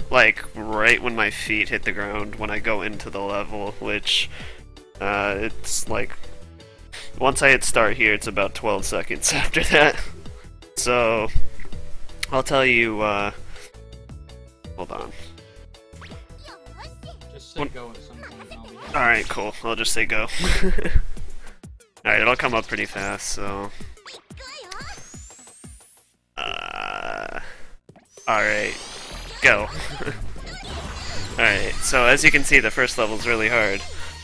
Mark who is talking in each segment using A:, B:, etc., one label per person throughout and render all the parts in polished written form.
A: like right when my feet hit the ground when I go into the level, which it's like once I hit start here, it's about 12 seconds after that. So I'll tell you. Hold on.
B: Just say go at some point. And I'll be happy.
A: All right, cool. I'll just say go. All right, it'll come up pretty fast. So. Alright, go. Alright, so as you can see, the first level's really hard.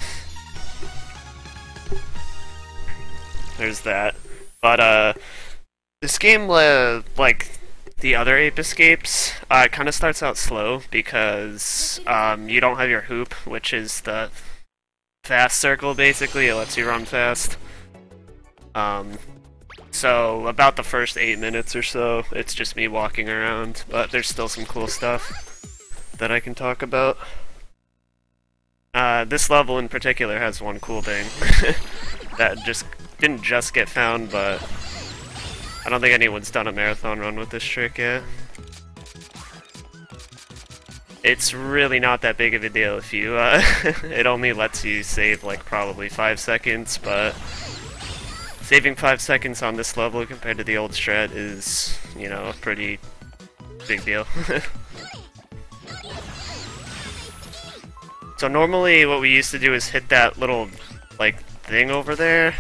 A: There's that. But, this game, like the other Ape Escapes, it kind of starts out slow because, you don't have your hoop, which is the fast circle, basically. It lets you run fast. So, about the first 8 minutes or so, it's just me walking around, but there's still some cool stuff that I can talk about. This level in particular has one cool thing that didn't just get found, but I don't think anyone's done a marathon run with this trick yet. It's really not that big of a deal if you, it only lets you save like probably 5 seconds, but saving 5 seconds on this level compared to the old strat is, you know, a pretty big deal. So normally what we used to do is hit that little, like, thing over there.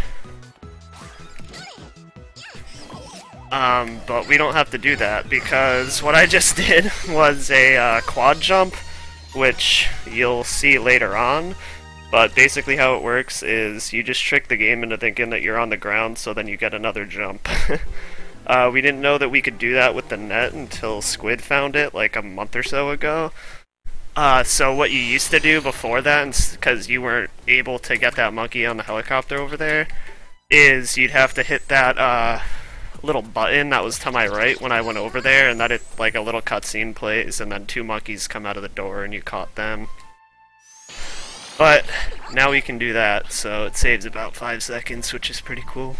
A: But we don't have to do that because what I just did was a quad jump, which you'll see later on. But basically how it works is you just trick the game into thinking that you're on the ground, so then you get another jump. We didn't know that we could do that with the net until Squid found it like a month or so ago. So what you used to do before that, because you weren't able to get that monkey on the helicopter over there, is you'd have to hit that little button that was to my right when I went over there, and that it like a little cutscene plays, and then 2 monkeys come out of the door and you caught them. But now we can do that, so it saves about 5 seconds, which is pretty cool.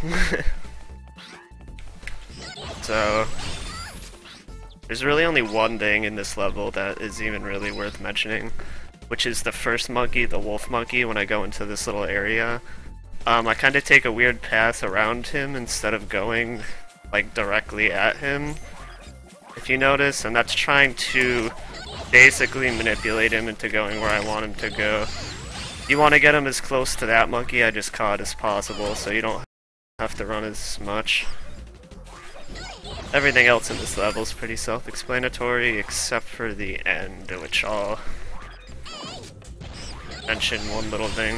A: So there's really only one thing in this level that is even really worth mentioning, which is the first monkey, the wolf monkey, when I go into this little area. I kind of take a weird path around him instead of going like directly at him, if you notice, and that's trying to basically manipulate him into going where I want him to go. You want to get him as close to that monkey I just caught as possible, so you don't have to run as much. Everything else in this level is pretty self-explanatory, except for the end, which I'll mention one little thing.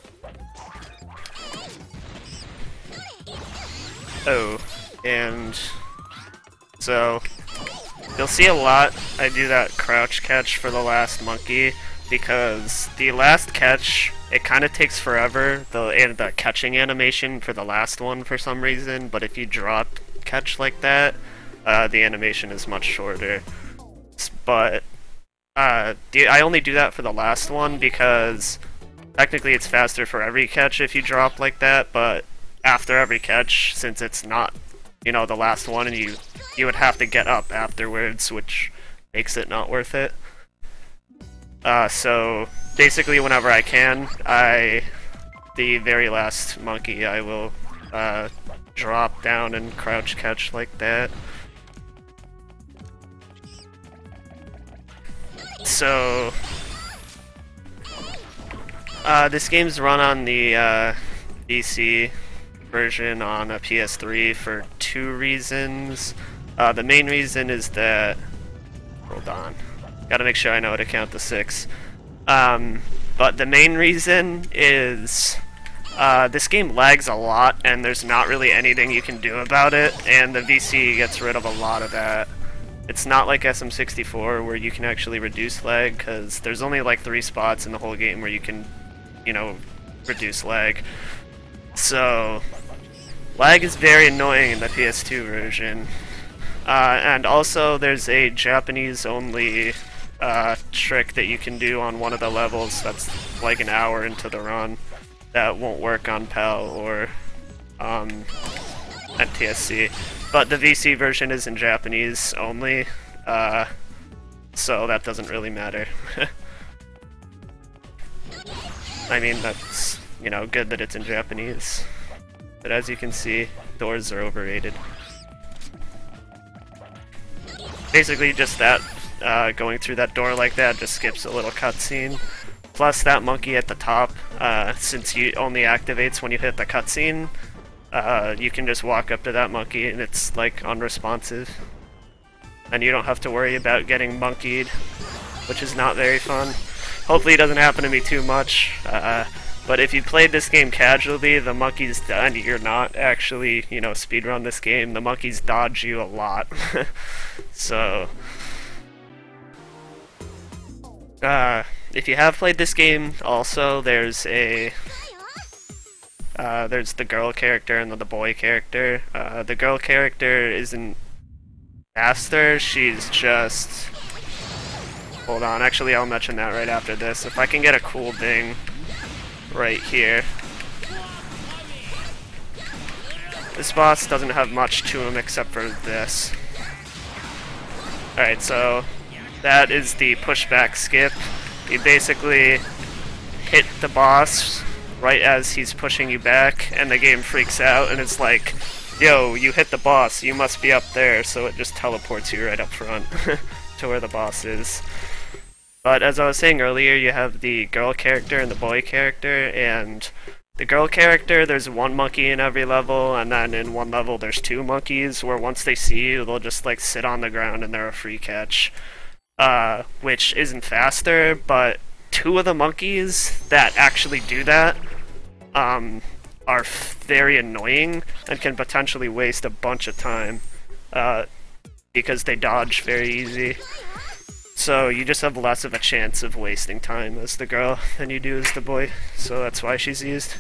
A: Oh, and so you'll see a lot I do that crouch catch for the last monkey, because the last catch, it kind of takes forever, the catching animation for the last one for some reason, but if you drop catch like that, the animation is much shorter. But I only do that for the last one because technically it's faster for every catch if you drop like that, but after every catch, since it's not, you know, the last one, and you would have to get up afterwards, which makes it not worth it. So basically whenever I can, the very last monkey, I will drop down and crouch catch like that. So this game's run on the PC version on a PS3 for 2 reasons. The main reason is that, hold on, gotta make sure I know how to count to 6. But the main reason is this game lags a lot, and there's not really anything you can do about it, and the VC gets rid of a lot of that. It's not like SM64 where you can actually reduce lag, because there's only like 3 spots in the whole game where you can, you know, reduce lag. So lag is very annoying in the PS2 version. And also there's a Japanese-only trick that you can do on one of the levels that's like an hour into the run that won't work on PAL or NTSC. But the VC version is in Japanese only, so that doesn't really matter. I mean, that's, you know, good that it's in Japanese. But as you can see, doors are overrated. Basically just that, going through that door like that just skips a little cutscene. Plus that monkey at the top, since he only activates when you hit the cutscene, you can just walk up to that monkey and it's like unresponsive. And you don't have to worry about getting monkeyed, which is not very fun. Hopefully it doesn't happen to me too much, but if you played this game casually, the monkeys, and you're not actually, you know, speedrun this game, the monkeys dodge you a lot. So, if you have played this game, also, there's the girl character and the boy character. The girl character isn't faster, she's just... Hold on, actually I'll mention that right after this. If I can get a cool thing right here. This boss doesn't have much to him except for this. Alright, so that is the pushback skip. You basically hit the boss right as he's pushing you back, and the game freaks out, and it's like, yo, you hit the boss, you must be up there, so it just teleports you right up front to where the boss is. But as I was saying earlier, you have the girl character and the boy character, and the girl character, there's one monkey in every level, and then in one level there's two monkeys, where once they see you, they'll just like sit on the ground and they're a free catch. Which isn't faster, but two of the monkeys that actually do that are very annoying and can potentially waste a bunch of time because they dodge very easy. So you just have less of a chance of wasting time as the girl than you do as the boy, so that's why she's used.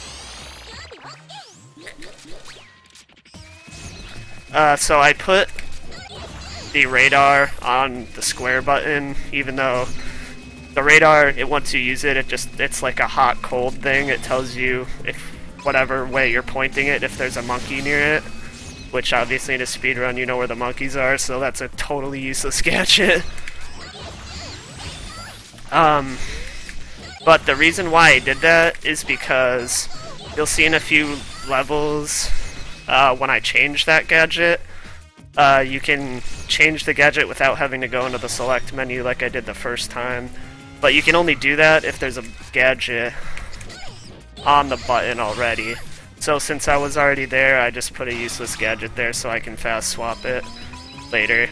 A: So I put the radar on the square button, even though the radar, once you use it, it's like a hot cold thing. It tells you if whatever way you're pointing it, if there's a monkey near it, which obviously in a speedrun you know where the monkeys are, so that's a totally useless gadget. But the reason why I did that is because you'll see in a few levels when I change that gadget, you can change the gadget without having to go into the select menu like I did the first time. But you can only do that if there's a gadget on the button already. So since I was already there, I just put a useless gadget there so I can fast swap it later.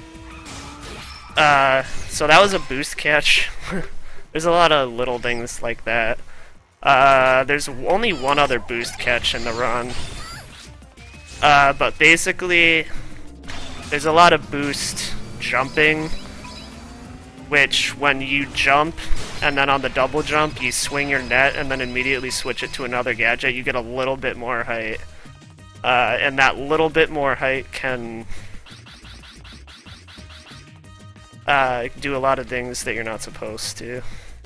A: So that was a boost catch. There's a lot of little things like that. There's only one other boost catch in the run. But basically, there's a lot of boost jumping, which when you jump, and then on the double jump, you swing your net and then immediately switch it to another gadget, you get a little bit more height. And that little bit more height can do a lot of things that you're not supposed to.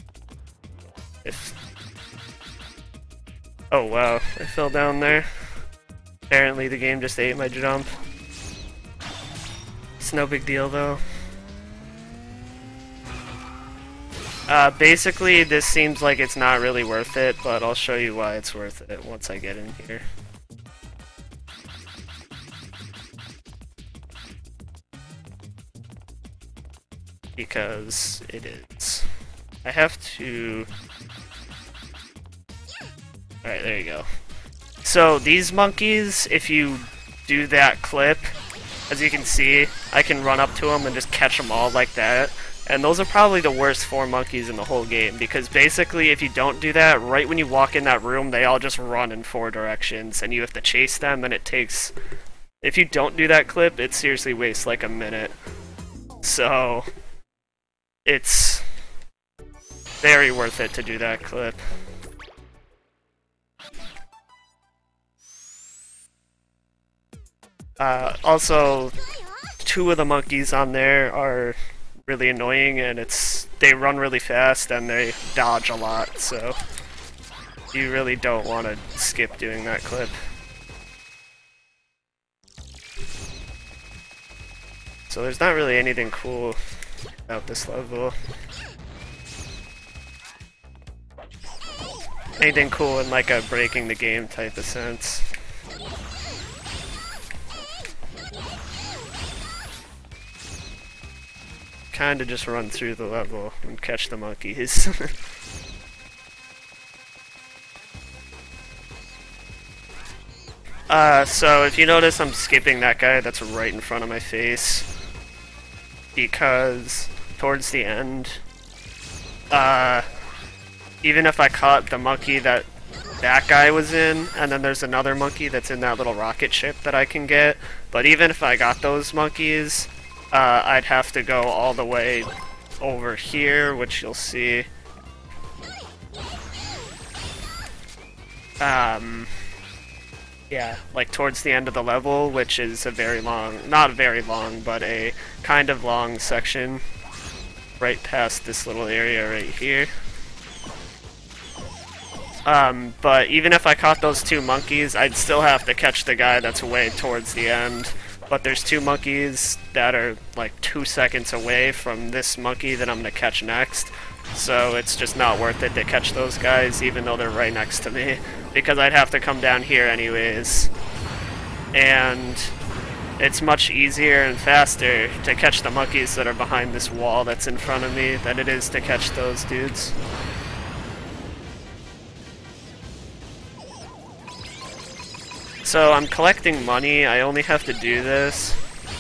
A: Oh wow, I fell down there. Apparently the game just ate my jump. It's no big deal though. Basically this seems like it's not really worth it, but I'll show you why it's worth it once I get in here. Because it is. I have to... Alright, there you go. So these monkeys, if you do that clip, as you can see, I can run up to them and just catch them all like that. And those are probably the worst 4 monkeys in the whole game, because basically if you don't do that, right when you walk in that room, they all just run in 4 directions, and you have to chase them, and it takes... If you don't do that clip, it seriously wastes like a minute. So... It's very worth it to do that clip. Also, 2 of the monkeys on there are really annoying, and they run really fast and they dodge a lot, so you really don't want to skip doing that clip. So there's not really anything cool out this level. Anything cool in like a breaking the game type of sense. Kinda just run through the level and catch the monkeys. So if you notice, I'm skipping that guy that's right in front of my face, because towards the end, even if I caught the monkey that guy was in, and then there's another monkey that's in that little rocket ship that I can get, but even if I got those monkeys, I'd have to go all the way over here, which you'll see. Yeah, like towards the end of the level, which is a very long, not very long, but a kind of long section right past this little area right here. But even if I caught those two monkeys, I'd still have to catch the guy that's way towards the end. But there's two monkeys that are like 2 seconds away from this monkey that I'm gonna catch next. So it's just not worth it to catch those guys, even though they're right next to me, because I'd have to come down here anyways. And it's much easier and faster to catch the monkeys that are behind this wall that's in front of me than it is to catch those dudes. So I'm collecting money. I only have to do this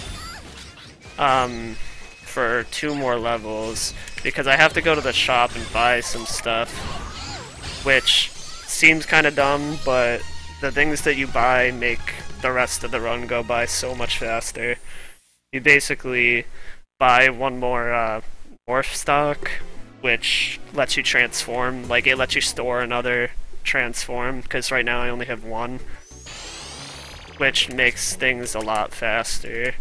A: for 2 more levels, because I have to go to the shop and buy some stuff, which seems kind of dumb, but the things that you buy make the rest of the run go by so much faster. You basically buy one more morph stock, which lets you transform, like it lets you store another transform, because right now I only have one, which makes things a lot faster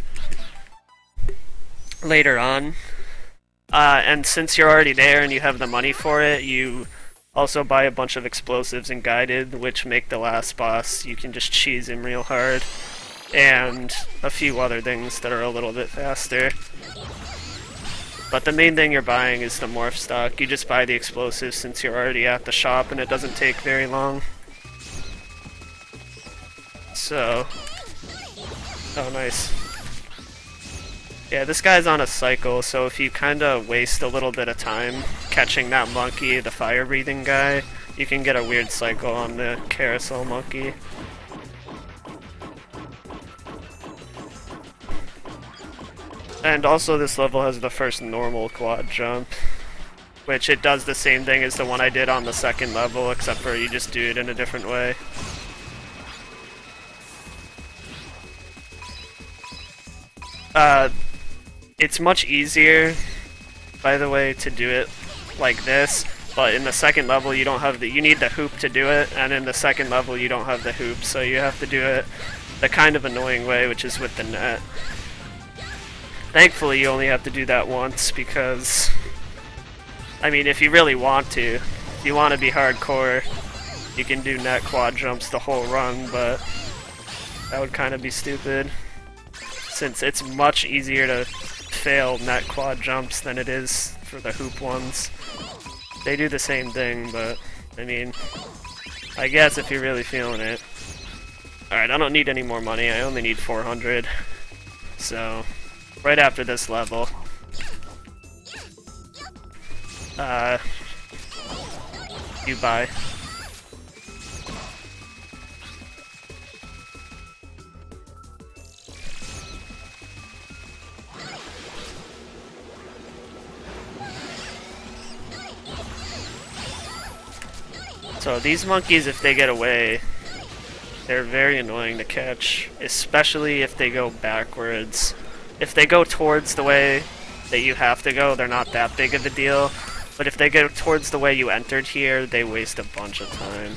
A: later on. And since you're already there and you have the money for it, you also buy a bunch of explosives and guided, which make the last boss, you can just cheese him real hard, and a few other things that are a little bit faster. But the main thing you're buying is the morph stock. You just buy the explosives since you're already at the shop, and it doesn't take very long. So, oh nice. Yeah, this guy's on a cycle, so if you kinda waste a little bit of time catching that monkey, the fire-breathing guy, you can get a weird cycle on the carousel monkey. And also this level has the first normal quad jump, which it does the same thing as the one I did on the second level, except for you just do it in a different way. It's much easier, by the way, to do it like this, but in the second level you don't have you need the hoop to do it, and in the second level you don't have the hoop, so you have to do it the kind of annoying way, which is with the net. Thankfully you only have to do that once, because, I mean, if you really want to, if you want to be hardcore, you can do net quad jumps the whole run, but that would kind of be stupid, since it's much easier to fail net quad jumps than it is for the hoop ones. They do the same thing, but, I mean, I guess if you're really feeling it. Alright, I don't need any more money, I only need 400. So, right after this level, you buy. So these monkeys, if they get away, they're very annoying to catch, especially if they go backwards. If they go towards the way that you have to go, they're not that big of a deal, but if they go towards the way you entered here, they waste a bunch of time.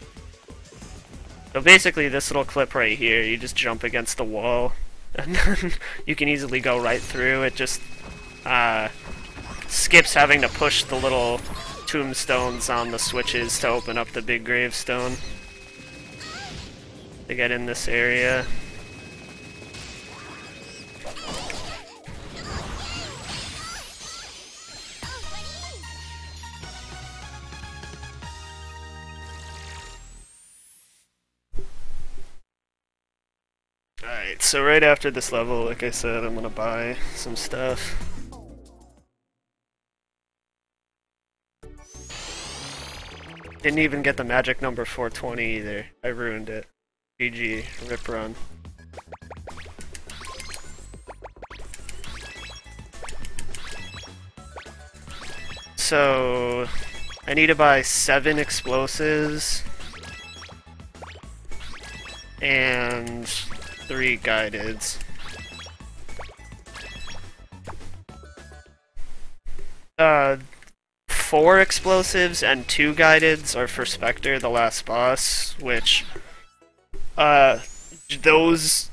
A: So basically this little clip right here, you just jump against the wall, and then you can easily go right through. It just skips having to push the little tombstones on the switches to open up the big gravestone to get in this area. Alright, so right after this level, like I said, I'm gonna buy some stuff. Didn't even get the magic number 420 either. I ruined it. GG, rip run. So, I need to buy 7 explosives and 3 guideds. Uh, 4 explosives and 2 guideds are for Spectre, the last boss, which, those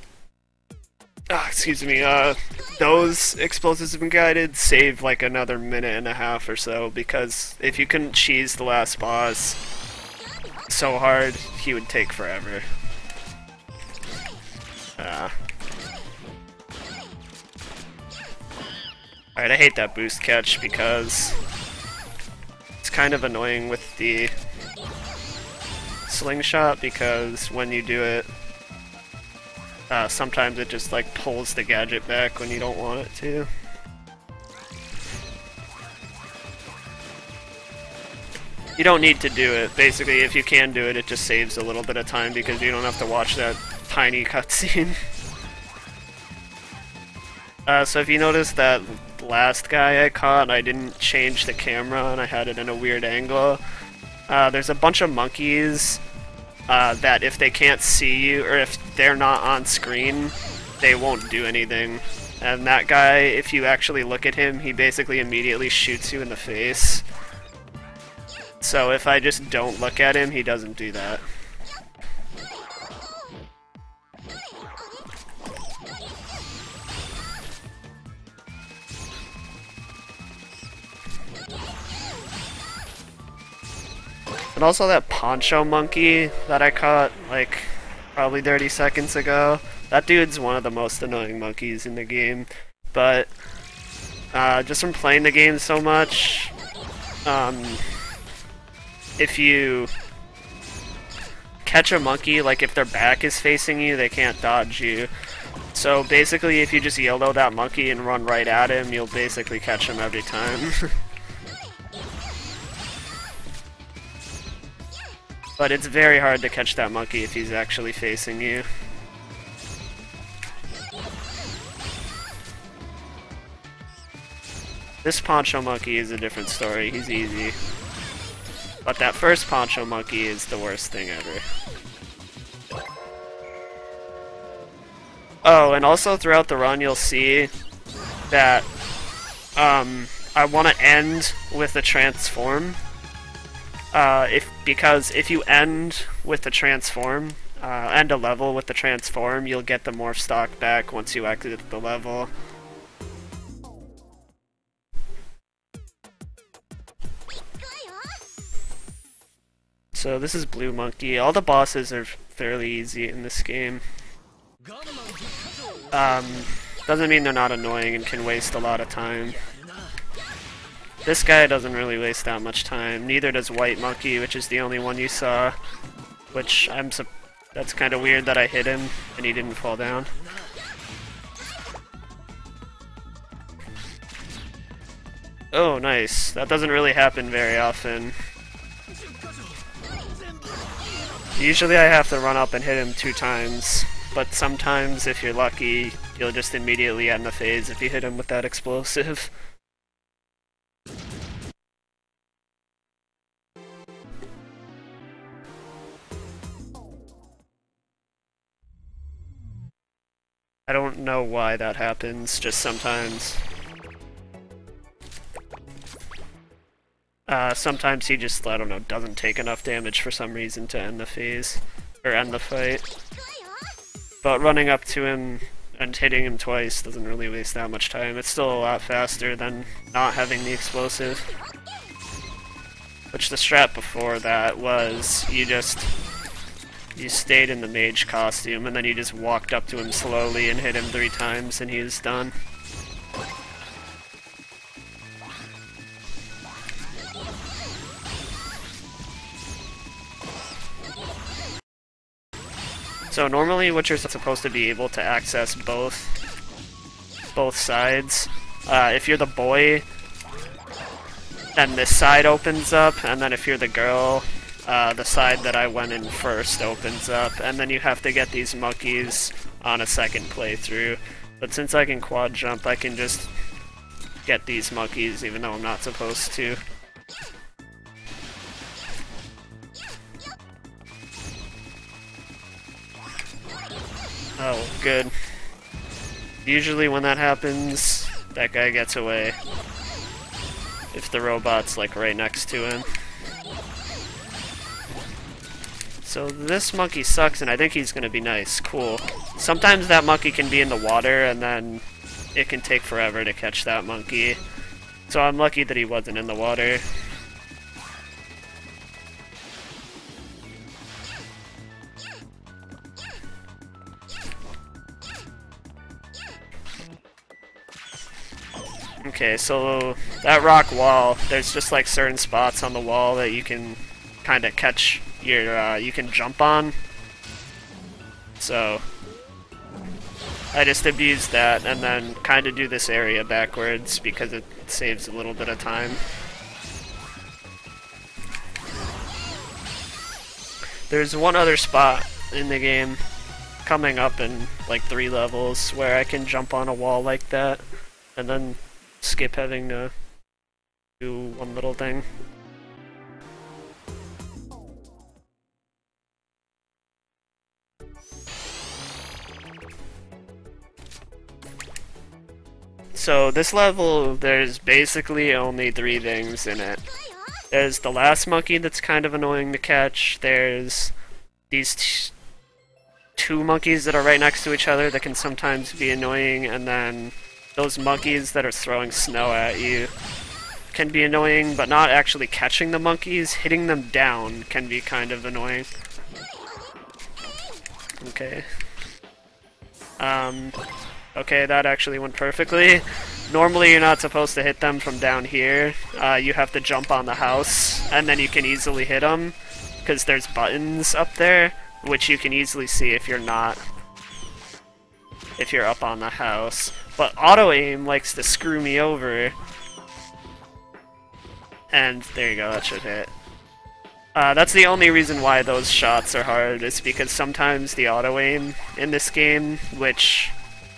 A: explosives and guided save like another minute and a half or so, because if you couldn't cheese the last boss so hard, he would take forever. Alright, I hate that boost catch because it's kind of annoying with the slingshot, because when you do it, sometimes it just like pulls the gadget back when you don't want it to. You don't need to do it. Basically, if you can do it, it just saves a little bit of time because you don't have to watch that tiny cutscene. So if you notice that last guy I caught, I didn't change the camera and I had it in a weird angle. There's a bunch of monkeys that if they can't see you, or if they're not on screen, they won't do anything. And that guy, if you actually look at him, he basically immediately shoots you in the face. So if I just don't look at him, he doesn't do that. And also that poncho monkey that I caught, like, probably 30 seconds ago. That dude's one of the most annoying monkeys in the game. But, just from playing the game so much, if you catch a monkey, like if their back is facing you, they can't dodge you. So basically, if you just YOLO that monkey and run right at him, you'll basically catch him every time. But it's very hard to catch that monkey if he's actually facing you. This poncho monkey is a different story, he's easy. But that first poncho monkey is the worst thing ever. Oh, and also throughout the run you'll see that I want to end with a transform. Because if you end with the transform, end a level with the transform, you'll get the morph stock back once you exit the level. So this is Blue Monkey. All the bosses are fairly easy in this game. Doesn't mean they're not annoying and can waste a lot of time. This guy doesn't really waste that much time. Neither does White Monkey, which is the only one you saw. Which that's kind of weird that I hit him and he didn't fall down. Oh, nice. That doesn't really happen very often. Usually I have to run up and hit him 2 times, but sometimes if you're lucky, you'll just immediately end the phase if you hit him with that explosive. I don't know why that happens, just sometimes. Sometimes he just, I don't know, doesn't take enough damage for some reason to end the phase, or end the fight. But running up to him and hitting him twice doesn't really waste that much time. It's still a lot faster than not having the explosive. Which the strat before that was, you stayed in the mage costume and then you just walked up to him slowly and hit him 3 times and he was done. So normally what you're supposed to be able to access both sides. If you're the boy, then this side opens up, and then if you're the girl, the side that I went in first opens up, and then you have to get these monkeys on a second playthrough. But since I can quad jump, I can just get these monkeys even though I'm not supposed to. Oh, good. Usually when that happens, that guy gets away. If the robot's like right next to him. So this monkey sucks and I think he's gonna be nice. Cool. Sometimes that monkey can be in the water and then it can take forever to catch that monkey. So I'm lucky that he wasn't in the water. Okay, so that rock wall, there's just like certain spots on the wall that you can kind of catch your, you can jump on. So I just abused that and then kind of do this area backwards because it saves a little bit of time. There's one other spot in the game coming up in like 3 levels where I can jump on a wall like that and then skip having to do one little thing. So this level, there's basically only 3 things in it. There's the last monkey that's kind of annoying to catch, there's these 2 monkeys that are right next to each other that can sometimes be annoying, and then those monkeys that are throwing snow at you can be annoying, but not actually catching the monkeys. Hitting them down can be kind of annoying. Okay. Okay, that actually went perfectly. Normally you're not supposed to hit them from down here. You have to jump on the house, and then you can easily hit them, because there's buttons up there, which you can easily see if you're up on the house. But auto-aim likes to screw me over. And there you go, that should hit. That's the only reason why those shots are hard, is because sometimes the auto-aim in this game, which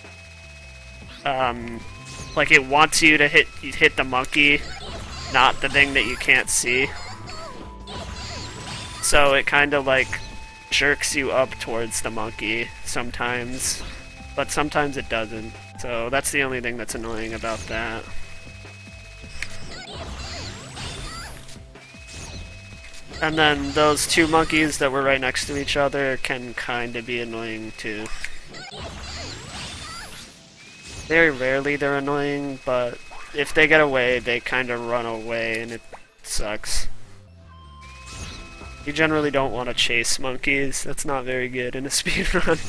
A: like it wants you to hit the monkey, not the thing that you can't see. So it kind of like jerks you up towards the monkey sometimes, but sometimes it doesn't. So that's the only thing that's annoying about that. And then those 2 monkeys that were right next to each other can kind of be annoying too. Very rarely they're annoying, but if they get away, they kind of run away and it sucks. You generally don't want to chase monkeys, that's not very good in a speedrun.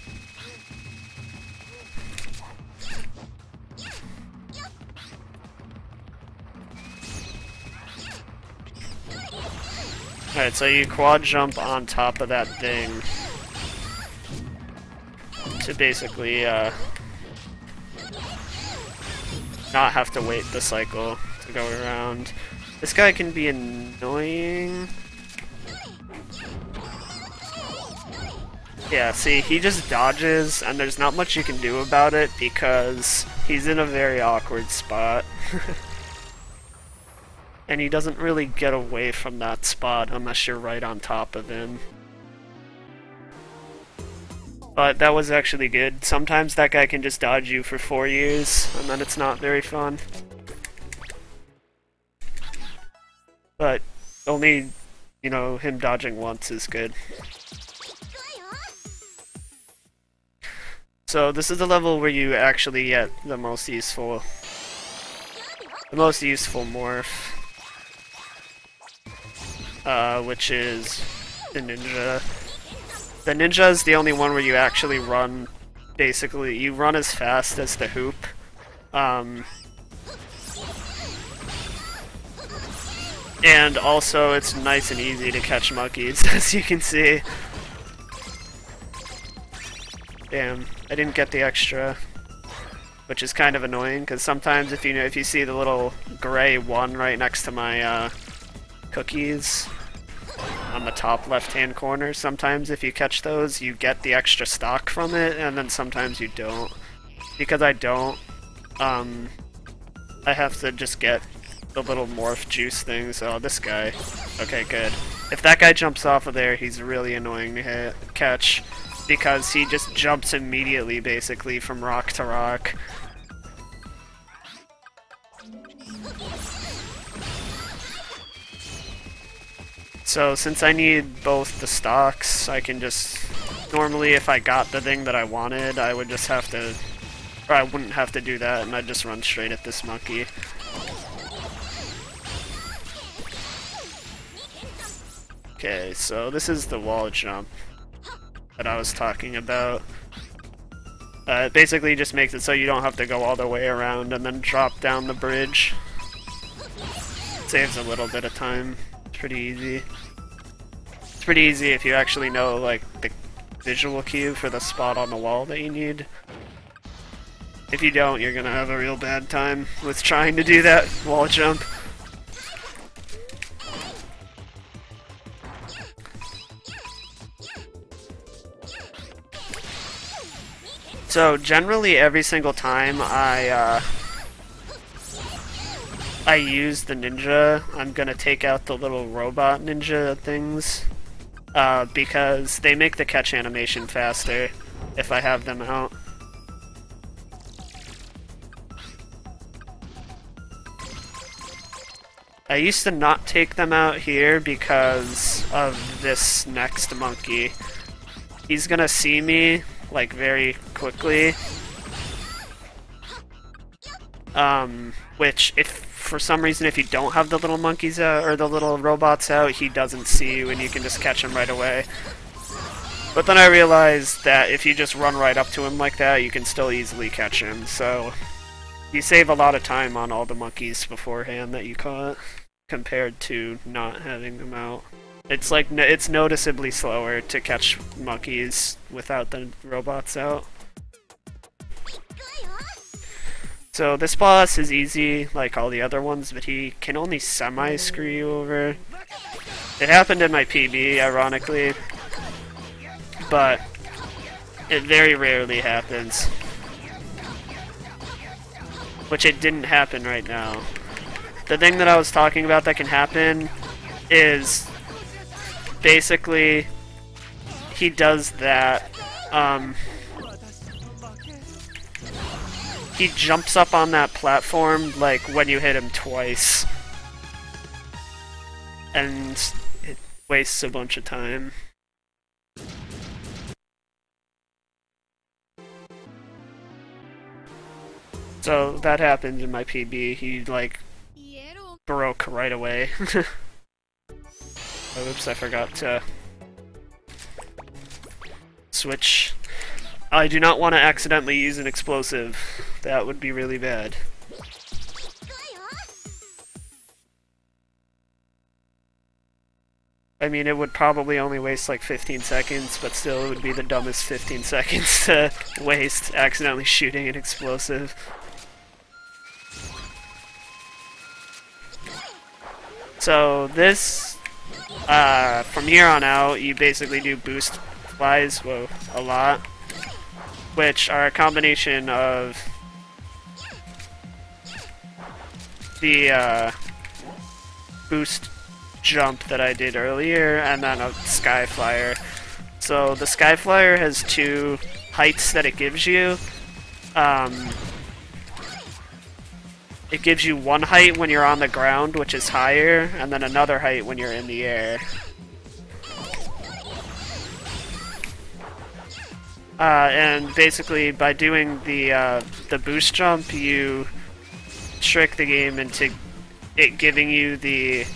A: Alright, so you quad jump on top of that thing to basically not have to wait the cycle to go around. This guy can be annoying. Yeah, see, he just dodges and there's not much you can do about it because he's in a very awkward spot. And he doesn't really get away from that spot unless you're right on top of him. But that was actually good. Sometimes that guy can just dodge you for 4 years, and then it's not very fun. But only, you know, him dodging once is good. So this is the level where you actually get the most useful morph. Which is the ninja. The ninja is the only one where you actually run, basically, you run as fast as the hoop. And also it's nice and easy to catch monkeys, as you can see. Damn, I didn't get the extra, which is kind of annoying because sometimes if you see the little gray 1 right next to my cookies on the top left-hand corner, sometimes if you catch those, you get the extra stock from it, and then sometimes you don't. Because I don't, I have to just get the little morph juice things. Oh, this guy. Okay, good. If that guy jumps off of there, he's really annoying to catch, because he just jumps immediately, basically, from rock to rock. So, since I need both the stocks, I can just... Normally, if I got the thing that I wanted, I would just have to... Or I wouldn't have to do that, and I'd just run straight at this monkey. Okay, so this is the wall jump that I was talking about. It basically just makes it so you don't have to go all the way around and then drop down the bridge. Saves a little bit of time. It's pretty easy. It's pretty easy if you actually know, like, the visual cue for the spot on the wall that you need. If you don't, you're gonna have a real bad time with trying to do that wall jump. So generally every single time I use the ninja, I'm gonna take out the little robot ninja things, because they make the catch animation faster if I have them out. I used to not take them out here because of this next monkey. He's gonna see me, like, very quickly. Which, if for some reason, if you don't have the little monkeys out, or the little robots out, he doesn't see you and you can just catch him right away. But then I realized that if you just run right up to him like that, you can still easily catch him, so... You save a lot of time on all the monkeys beforehand that you caught, compared to not having them out. It's like, it's noticeably slower to catch monkeys without the robots out. So this boss is easy, like all the other ones, but he can only semi-screw you over. It happened in my PB, ironically, but it very rarely happens. Which it didn't happen right now. The thing that I was talking about that can happen is basically he does that. He jumps up on that platform like when you hit him twice. And it wastes a bunch of time. So that happened in my PB. He, like, broke right away. Oh, oops, I forgot to switch. I do not want to accidentally use an explosive. That would be really bad. I mean, it would probably only waste like 15 seconds, but still it would be the dumbest 15 seconds to waste accidentally shooting an explosive. So this, from here on out, you basically do boost flies, whoa, a lot, which are a combination of the boost jump that I did earlier, and then a sky flyer. So the sky flyer has two heights that it gives you. It gives you one height when you're on the ground, which is higher, and then another height when you're in the air. And basically, by doing the boost jump, you trick the game into it giving you the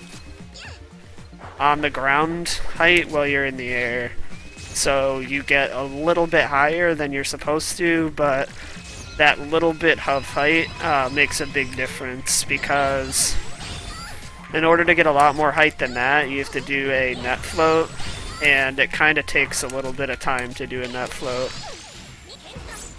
A: on the ground height while you're in the air. So you get a little bit higher than you're supposed to, but that little bit of height makes a big difference, because in order to get a lot more height than that, you have to do a net float, and it kind of takes a little bit of time to do a net float.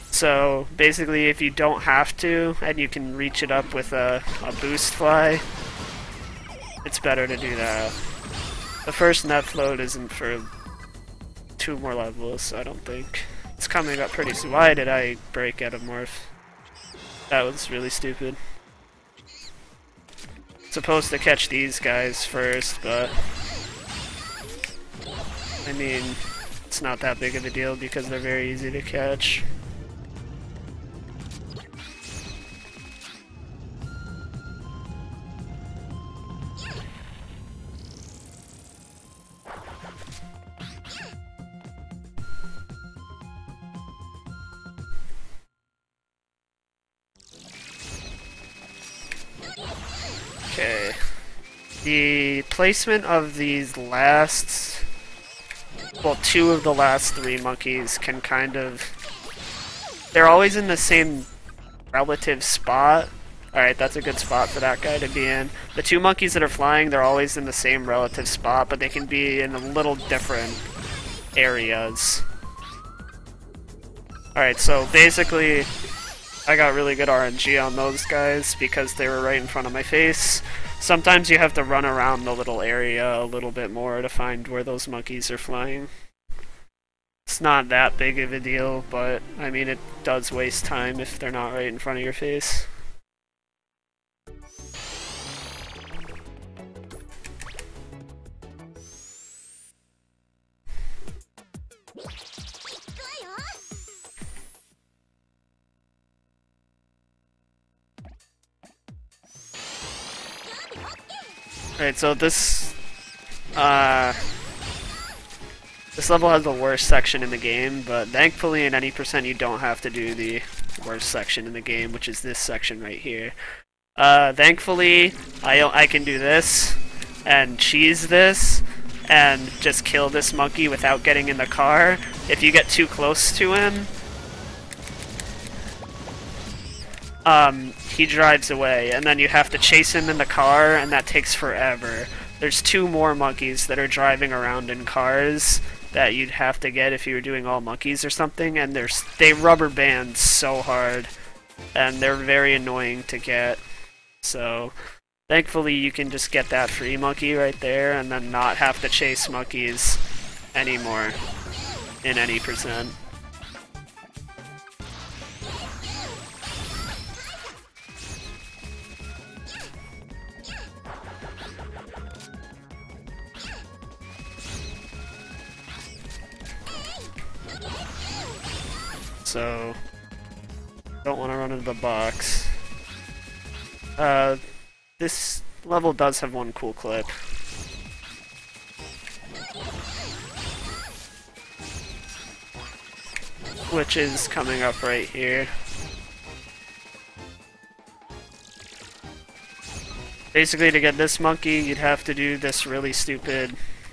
A: So basically, if you don't have to, and you can reach it up with a boost fly, it's better to do that. The first net float isn't for 2 more levels, I don't think. It's coming up pretty soon. Why did I break Edomorph? That was really stupid. Supposed to catch these guys first, but I mean, it's not that big of a deal because they're very easy to catch. Okay. The placement of these last, well, 2 of the last 3 monkeys can kind of, they're always in the same relative spot. Alright, that's a good spot for that guy to be in. The 2 monkeys that are flying, they're always in the same relative spot, but they can be in a little different areas. Alright, so basically, I got really good RNG on those guys because they were right in front of my face. Sometimes you have to run around the little area a little bit more to find where those monkeys are flying. It's not that big of a deal, but I mean it does waste time if they're not right in front of your face. Alright, so this level has the worst section in the game, but thankfully in any percent you don't have to do the worst section in the game, which is this section right here. Thankfully, I can do this, and cheese this, and just kill this monkey without getting in the car. If you get too close to him, he drives away, and then you have to chase him in the car, and that takes forever. There's 2 more monkeys that are driving around in cars that you'd have to get if you were doing all monkeys or something, and they rubber band so hard, and they're very annoying to get. So, thankfully you can just get that free monkey right there, and then not have to chase monkeys anymore in any percent. So, don't want to run into the box. This level does have one cool clip. Which is coming up right here. Basically, to get this monkey, you'd have to do this really stupid,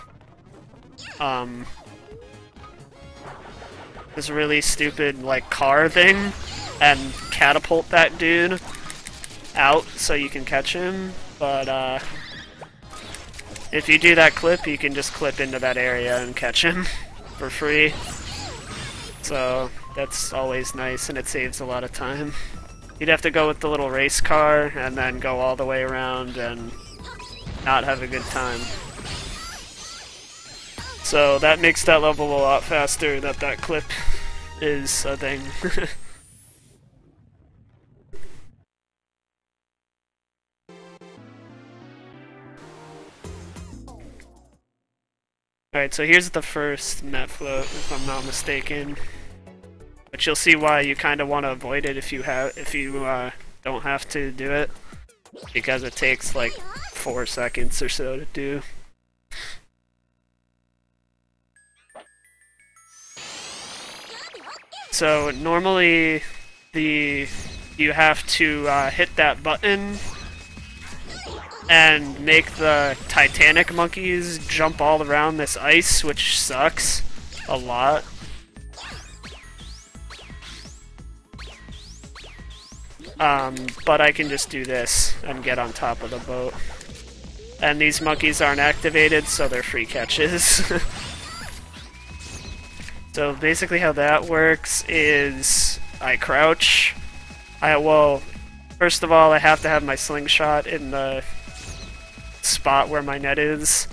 A: like, car thing, and catapult that dude out so you can catch him, but, if you do that clip, you can just clip into that area and catch him for free. So, that's always nice, and it saves a lot of time. You'd have to go with the little race car, and then go all the way around, and not have a good time. So that makes that level a lot faster, that clip is a thing. Alright, so here's the first net float, if I'm not mistaken. But you'll see why you kind of want to avoid it if you don't have to do it, because it takes like 4 seconds or so to do. So normally you have to hit that button and make the Titanic monkeys jump all around this ice, which sucks a lot. But I can just do this and get on top of the boat. And these monkeys aren't activated, so they're free catches. So basically how that works is I crouch. Well, first of all, I have to have my slingshot in the spot where my net is.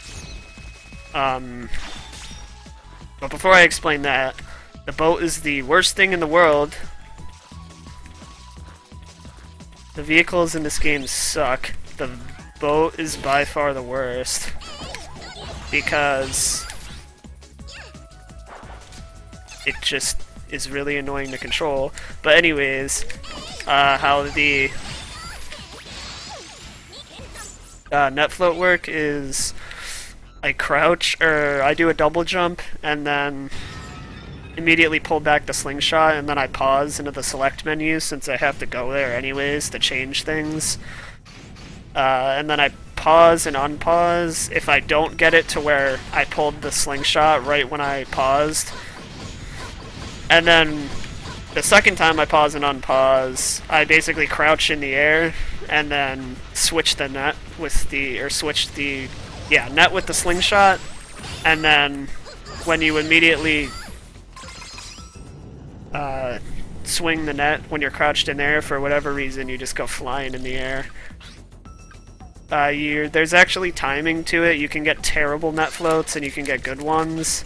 A: But before I explain that, the boat is the worst thing in the world. The vehicles in this game suck. The boat is by far the worst. Because it just is really annoying to control. But anyways, how the net float work is I crouch, or I do a double jump, and then immediately pull back the slingshot, and then I pause into the select menu since I have to go there anyways to change things. And then I pause and unpause if I don't get it to where I pulled the slingshot right when I paused. And then the second time I pause and unpause, I basically crouch in the air and then switch the net with the, net with the slingshot, and then when you immediately swing the net when you're crouched in there, for whatever reason, you just go flying in the air. There's actually timing to it. You can get terrible net floats and you can get good ones.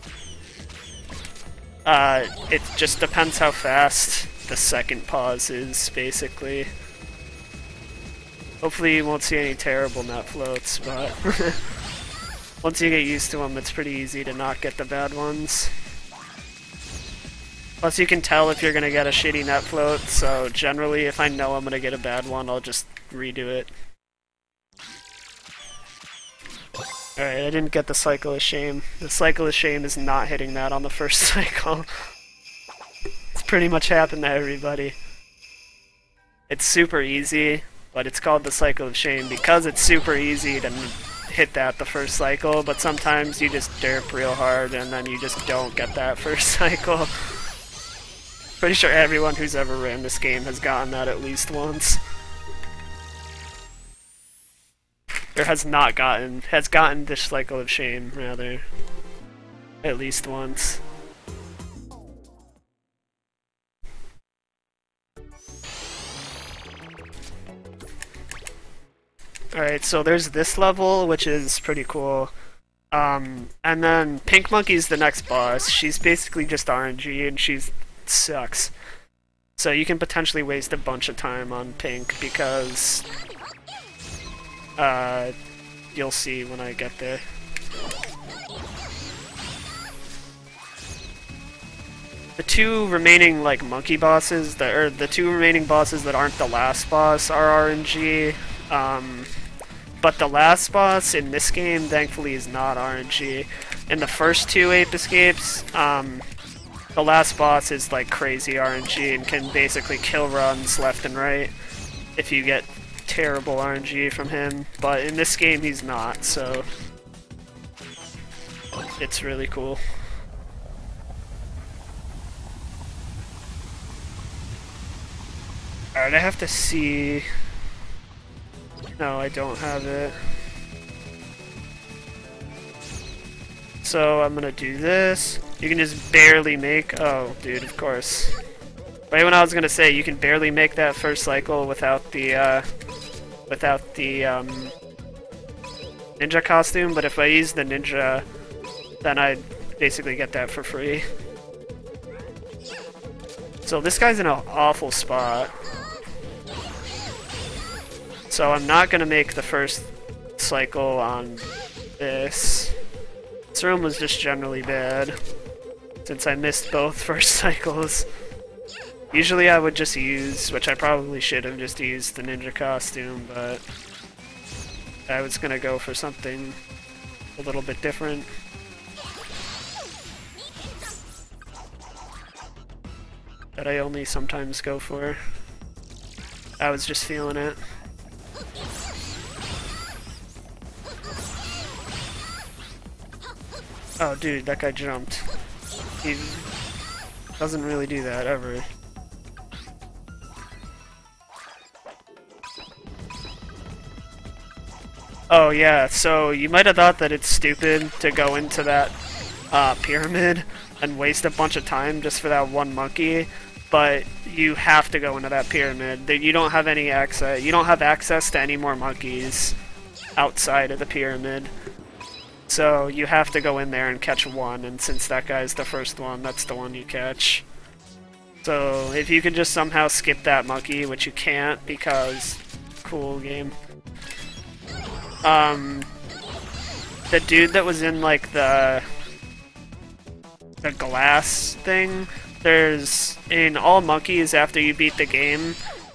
A: It just depends how fast the second pause is, basically. Hopefully you won't see any terrible net floats, but once you get used to them, it's pretty easy to not get the bad ones. Plus you can tell if you're going to get a shitty net float, so generally if I know I'm going to get a bad one, I'll just redo it. Alright, I didn't get the Cycle of Shame. The Cycle of Shame is not hitting that on the first cycle. It's pretty much happened to everybody. It's super easy, but it's called the Cycle of Shame because it's super easy to hit that the first cycle, but sometimes you just derp real hard and then you just don't get that first cycle. Pretty sure everyone who's ever ran this game has gotten that at least once. Or has gotten this Cycle of Shame, rather. At least once. Alright, so there's this level, which is pretty cool. And then Pink Monkey's the next boss. She's basically just RNG, and she sucks. So you can potentially waste a bunch of time on Pink, because you'll see when I get there. The two remaining monkey bosses, the two remaining bosses that aren't the last boss are RNG. But the last boss in this game, thankfully, is not RNG. In the first two Ape Escapes, the last boss is crazy RNG and can basically kill runs left and right if you get terrible RNG from him. But in this game, he's not, so it's really cool. Alright, I have to see... No, I don't have it. So I'm gonna do this. You can just barely make... Oh, dude, of course. Right when I was gonna say, you can barely make that first cycle without the ninja costume, but if I use the ninja, then I basically get that for free. So this guy's in an awful spot. So I'm not gonna make the first cycle on this. This room was just generally bad, since I missed both first cycles. Usually I would just use, which I probably should have just used the ninja costume, but I was gonna go for something a little bit different. That I only sometimes go for. I was just feeling it. Oh dude, that guy jumped. He doesn't really do that ever. Oh yeah, so you might have thought that it's stupid to go into that pyramid and waste a bunch of time just for that one monkey, but you have to go into that pyramid. You don't have any access. You don't have access to any more monkeys outside of the pyramid. So you have to go in there and catch one, and since that guy's the first one, that's the one you catch. So if you can just somehow skip that monkey, which you can't because cool game. The dude that was in like the glass thing, there's in all monkeys after you beat the game,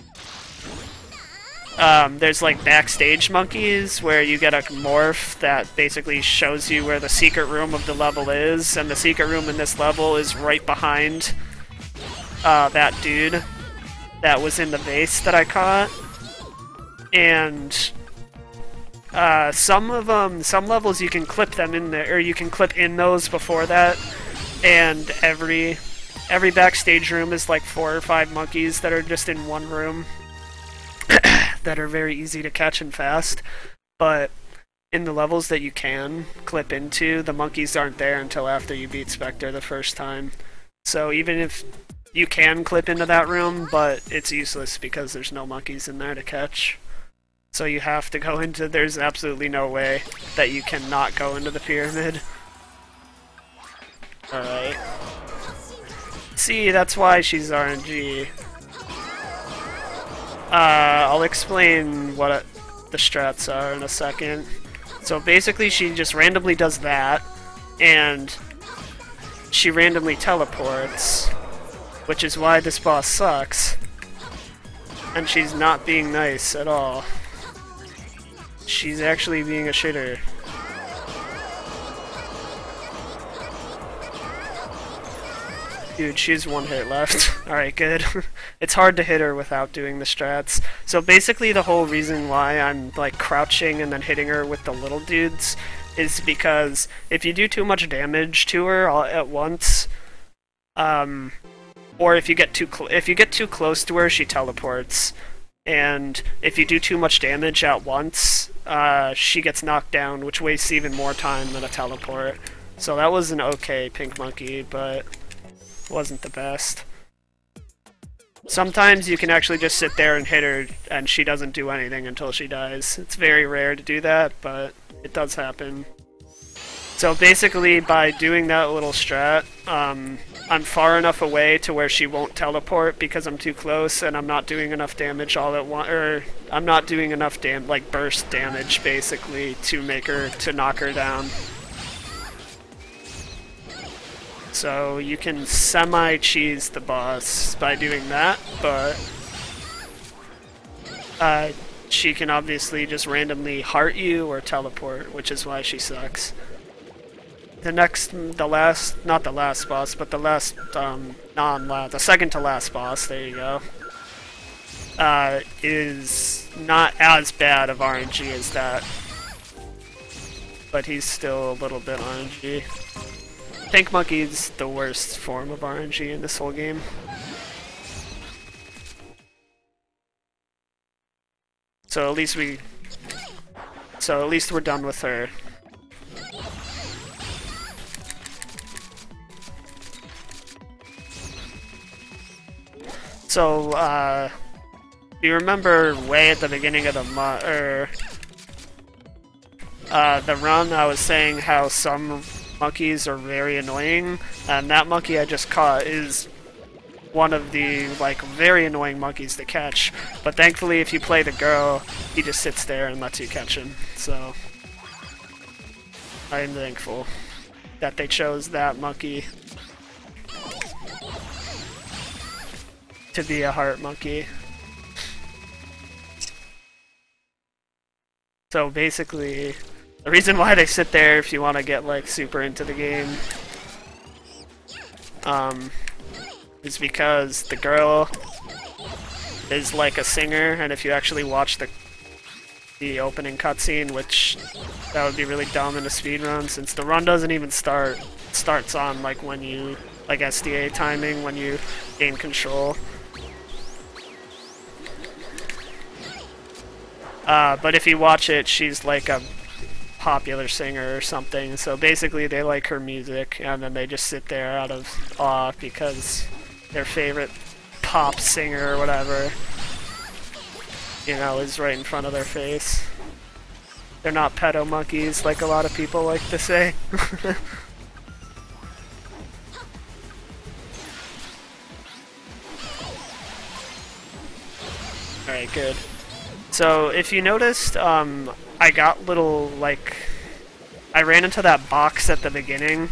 A: there's like backstage monkeys where you get a morph that basically shows you where the secret room of the level is, and the secret room in this level is right behind that dude that was in the vase that I caught. And some levels you can clip them in there, or you can clip in those before that, and every backstage room is like 4 or 5 monkeys that are just in one room that are very easy to catch and fast. But in the levels that you can clip into, the monkeys aren't there until after you beat Spectre the first time. So even if you can clip into that room, but it's useless because there's no monkeys in there to catch. So you have to go into, there's absolutely no way that you cannot go into the pyramid. Alright. See, that's why she's RNG. I'll explain what the strats are in a second. So basically she just randomly does that, and she randomly teleports, which is why this boss sucks. And she's not being nice at all. She's actually being a shitter. Dude, she's 1 hit left. Alright, good. It's hard to hit her without doing the strats. So basically the whole reason why I'm like crouching and then hitting her with the little dudes is because if you do too much damage to her all at once, or if you get too close to her, she teleports. And if you do too much damage at once, she gets knocked down, which wastes even more time than a teleport. So that was an okay pink monkey, but wasn't the best. Sometimes you can actually just sit there and hit her and she doesn't do anything until she dies. It's very rare to do that, but it does happen. So basically by doing that little strat, I'm far enough away to where she won't teleport because I'm too close and I'm not doing enough damage all at once, or I'm not doing enough like burst damage basically to knock her down. So you can semi-cheese the boss by doing that, but she can obviously just randomly heart you or teleport, which is why she sucks. The second to last boss, there you go, is not as bad of RNG as that, but he's still a little bit RNG. Pink Monkey's the worst form of RNG in this whole game. So at least we're done with her. So, do you remember way at the beginning of the run, I was saying how some monkeys are very annoying, and that monkey I just caught is one of the, like, very annoying monkeys to catch. But thankfully, if you play the girl, he just sits there and lets you catch him. So, I'm thankful that they chose that monkey to be a heart monkey. So basically, the reason why they sit there if you want to get like super into the game is because the girl is like a singer, and if you actually watch the opening cutscene, which that would be really dumb in a speedrun since the run doesn't even start. It starts on like when you like SDA timing when you gain control. But if you watch it, she's like a popular singer or something, so basically they like her music, and then they just sit there out of awe because their favorite pop singer or whatever, you know, is right in front of their face. They're not pedo monkeys like a lot of people like to say. Alright, good. So, if you noticed, I got little, like... I ran into that box at the beginning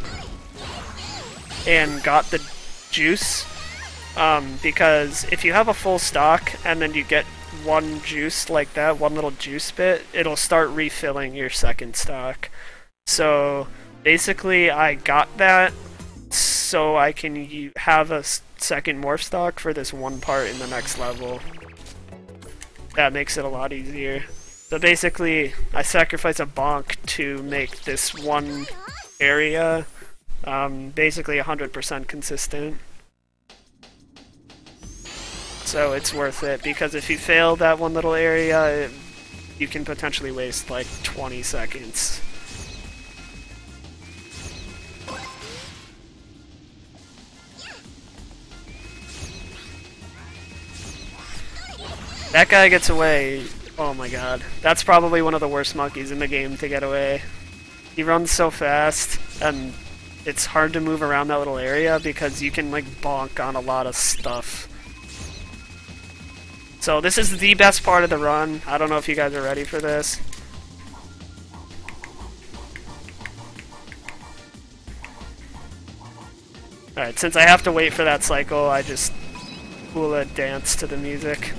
A: and got the juice, because if you have a full stock and then you get one juice like that, one little juice bit, it'll start refilling your second stock. So, basically, I got that so I can have a second morph stock for this one part in the next level. That makes it a lot easier. So basically, I sacrifice a bonk to make this one area basically 100% consistent. So it's worth it, because if you fail that one little area, you can potentially waste like 20 seconds. That guy gets away. Oh my god. That's probably one of the worst monkeys in the game to get away. He runs so fast, and it's hard to move around that little area because you can like bonk on a lot of stuff. So this is the best part of the run. I don't know if you guys are ready for this. Alright, since I have to wait for that cycle, I just hula dance to the music.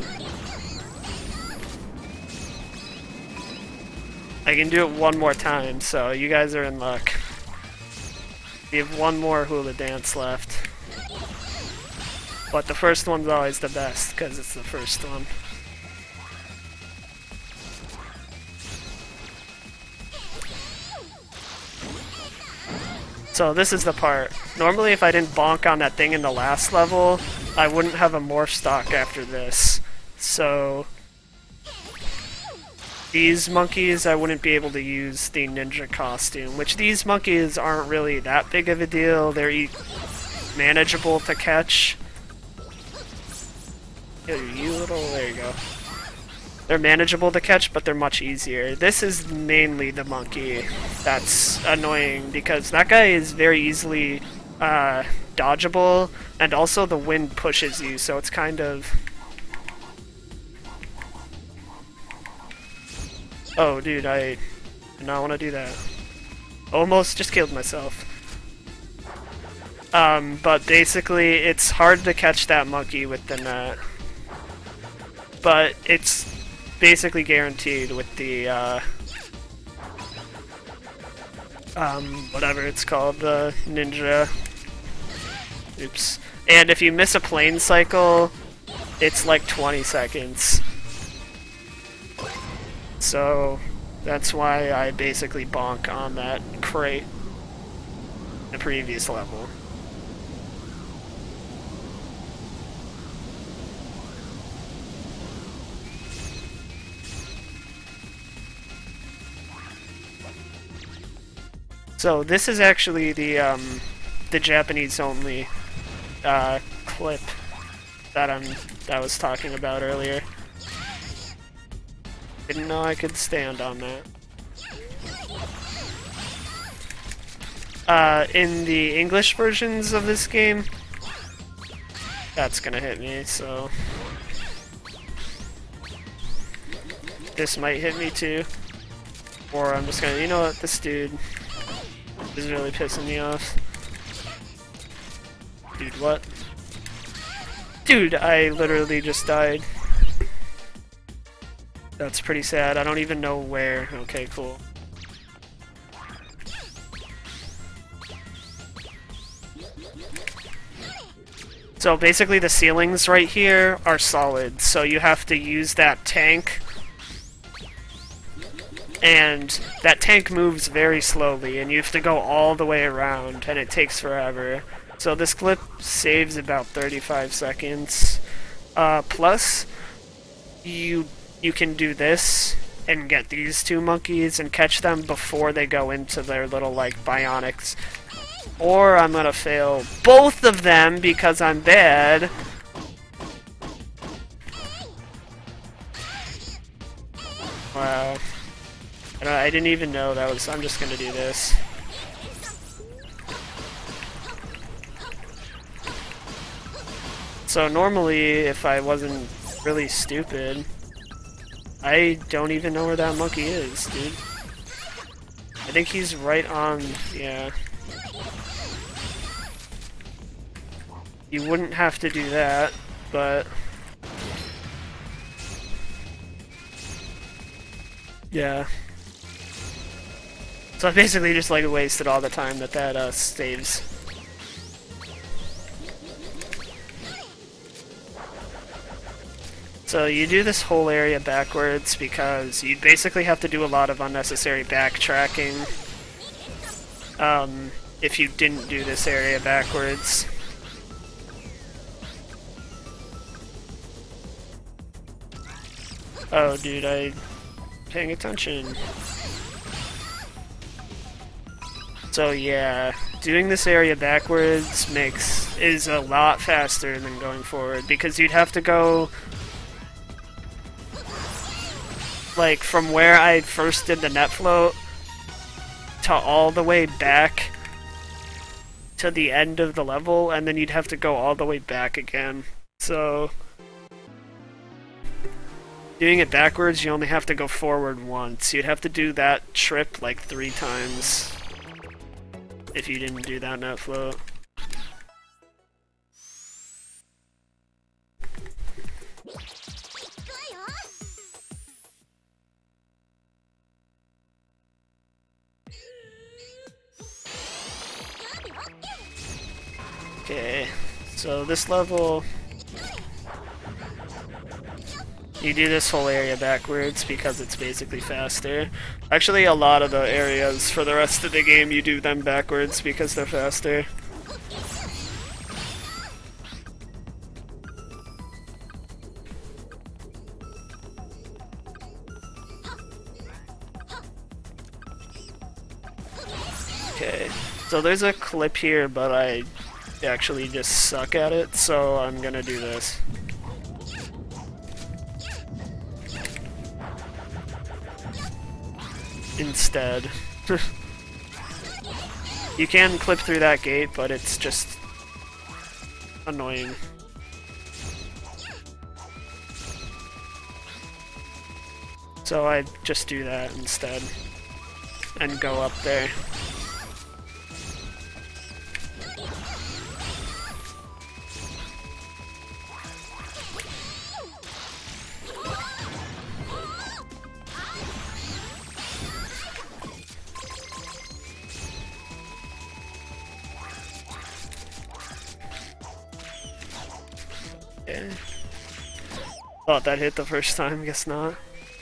A: I can do it one more time, so you guys are in luck. We have one more hula dance left. But the first one's always the best, because it's the first one. So this is the part. Normally if I didn't bonk on that thing in the last level, I wouldn't have a morph stock after this. So these monkeys, I wouldn't be able to use the ninja costume, which these monkeys aren't really that big of a deal. They're manageable to catch. There you go. They're manageable to catch, but they're much easier. This is mainly the monkey that's annoying, because that guy is very easily dodgeable, and also the wind pushes you, so it's kind of... Oh, dude, I did not want to do that. Almost just killed myself. But basically, it's hard to catch that monkey with the net. But it's basically guaranteed with the, whatever it's called, the ninja. Oops. And if you miss a plane cycle, it's like 20 seconds. So that's why I basically bonk on that crate in the previous level. So this is actually the Japanese only clip that I was talking about earlier. Didn't know I could stand on that. In the English versions of this game, that's gonna hit me, so... This might hit me too. Or I'm just gonna, you know what, this dude is really pissing me off. Dude, what? Dude, I literally just died. That's pretty sad. I don't even know where. Okay, cool. So basically the ceilings right here are solid, so you have to use that tank. And that tank moves very slowly, and you have to go all the way around, and it takes forever. So this clip saves about 35 seconds. Plus, you can do this and get these two monkeys and catch them before they go into their little, like, bionics. Or I'm gonna fail both of them because I'm bad. Wow. I didn't even know that was... I'm just gonna do this. So normally, if I wasn't really stupid, I don't even know where that monkey is, dude. I think he's right on... yeah. You wouldn't have to do that, but... yeah. So I basically just like wasted all the time that saves. So you do this whole area backwards because you basically have to do a lot of unnecessary backtracking if you didn't do this area backwards. Oh dude, I'm paying attention. So yeah, doing this area backwards is a lot faster than going forward because you'd have to go like from where I first did the net float to all the way back to the end of the level, and then you'd have to go all the way back again. So doing it backwards, you only have to go forward once. You'd have to do that trip like 3 times if you didn't do that net float. Okay, so this level, you do this whole area backwards because it's basically faster. Actually, a lot of the areas for the rest of the game, you do them backwards because they're faster. Okay, so there's a clip here, but I actually just suck at it, so I'm gonna do this. Instead. You can clip through that gate, but it's just annoying. So I just do that instead and go up there. Okay. Thought that hit the first time, guess not.